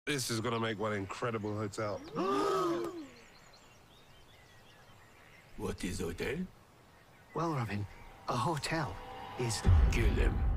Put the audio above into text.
This is gonna make one incredible hotel. What is hotel? Well, Robin, a hotel is... Kill them.